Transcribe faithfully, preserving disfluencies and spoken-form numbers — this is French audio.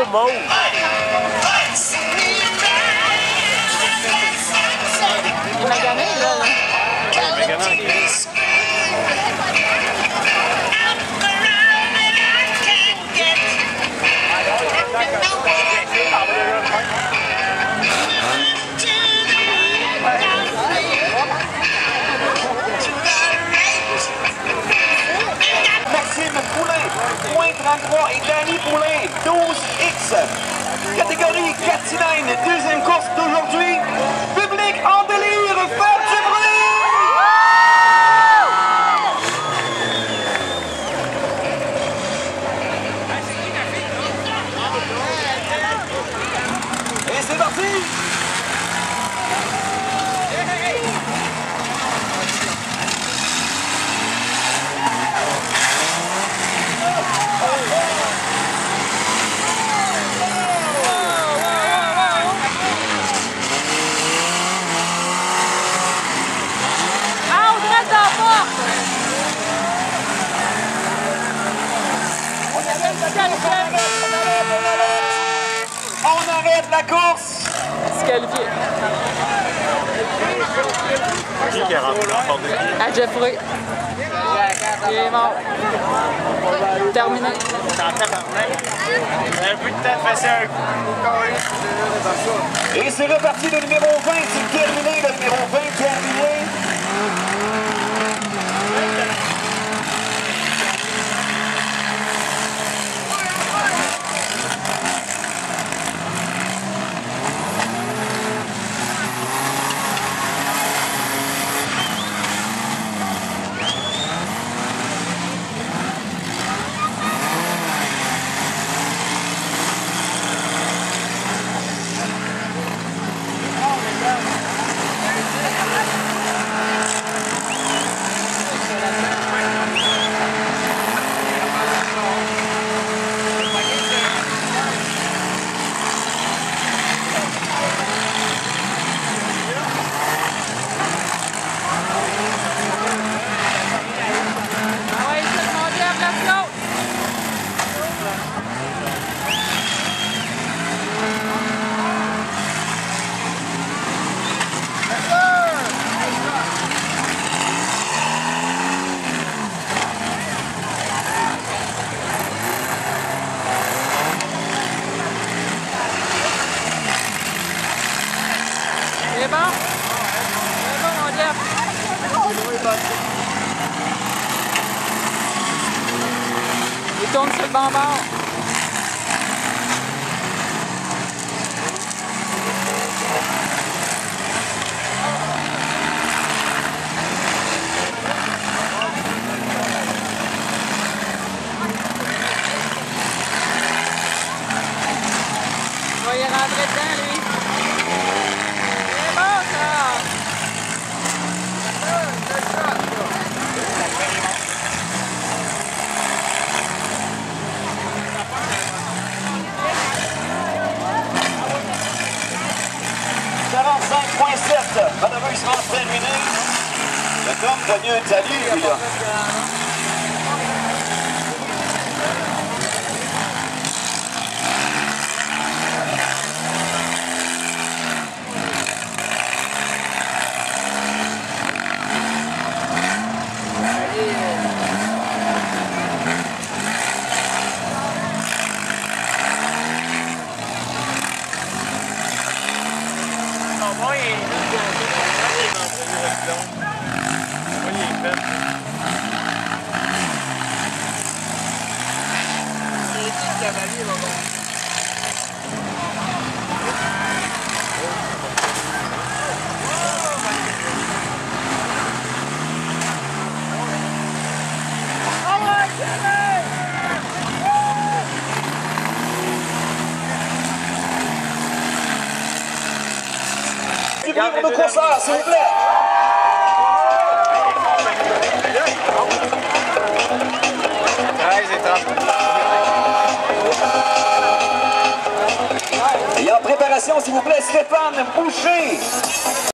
beau mauve. Il est magané, là. là. Magané en gris. Maxime Poulain, point trente-trois, et Danny Poulain, douze X. Catégorie quatre cylindres, deuxième course d'aujourd'hui. Public en délire, faites du bruit! Et c'est parti! On arrête la course! Disqualifié. Qui qui a rentré dans la porte de pied? À Jeffrey. Il est mort. Terminé. T'en tabarnak. Un peu de temps de passer un coup. Et c'est reparti le numéro vingt, c'est terminé le numéro vingt, terminé. C'est bon? C'est bon, mon Jeff. Il tourne sur le bambard. Il va y rentrer dedans, lui. quarante-cinq point sept, malheureusement terminé. Le Tom connu un talus, lui, là. Moi, il est Moi, il est fait. Il est dit cavalier, là-bas. Du bruit pour nos concerts, s'il vous plaît! treize et trente. Et en préparation, s'il vous plaît, Stéphane Boucher!